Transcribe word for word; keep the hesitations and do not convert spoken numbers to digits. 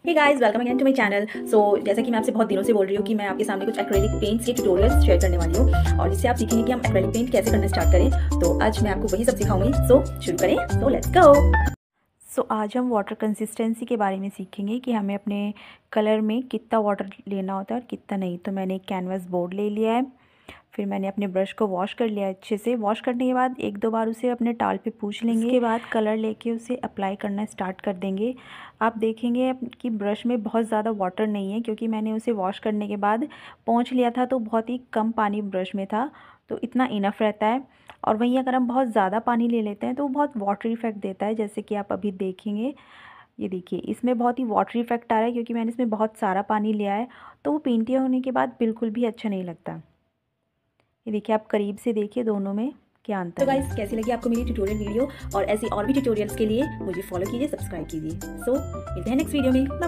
Hey guys, welcome again to my channel. So जैसा कि मैं आपसे बहुत दिनों से बोल रही हूँ कि मैं आपके सामने कुछ एक्रेलिक पेंट्स के ट्यूटोरियल्स शेयर करने वाली हूँ और जिससे आप सीखेंगे कि हम एक्रेलिक पेंट कैसे करना स्टार्ट करें। तो आज मैं आपको वही सब सिखाऊंगी। सो शुरू करें। So let's go. सो आज हम वाटर कंसिस्टेंसी के बारे में सीखेंगे कि हमें अपने कलर में कितना वाटर लेना होता है और कितना नहीं। तो मैंने एक कैनवास बोर्ड ले लिया है, फिर मैंने अपने ब्रश को वॉश कर लिया अच्छे से। वॉश करने के बाद एक दो बार उसे अपने टाल पे पूछ लेंगे। उसके बाद कलर लेके उसे अप्लाई करना स्टार्ट कर देंगे। आप देखेंगे कि ब्रश में बहुत ज़्यादा वाटर नहीं है, क्योंकि मैंने उसे वॉश करने के बाद पोंछ लिया था तो बहुत ही कम पानी ब्रश में था, तो इतना इनफ रहता है। और वहीं अगर हम बहुत ज़्यादा पानी ले लेते हैं तो वो बहुत वाटरी इफेक्ट देता है, जैसे कि आप अभी देखेंगे। ये देखिए, इसमें बहुत ही वाटरी इफेक्ट आ रहा है क्योंकि मैंने इसमें बहुत सारा पानी लिया है, तो वो पेंटिंग होने के बाद बिल्कुल भी अच्छा नहीं लगता। ये देखिए, आप करीब से देखिए दोनों में क्या अंतर है। तो गाइस, कैसी लगी आपको मेरी ट्यूटोरियल वीडियो? और ऐसी और भी ट्यूटोरियल्स के लिए मुझे फॉलो कीजिए, सब्सक्राइब कीजिए। सो मिलते हैं नेक्स्ट वीडियो में।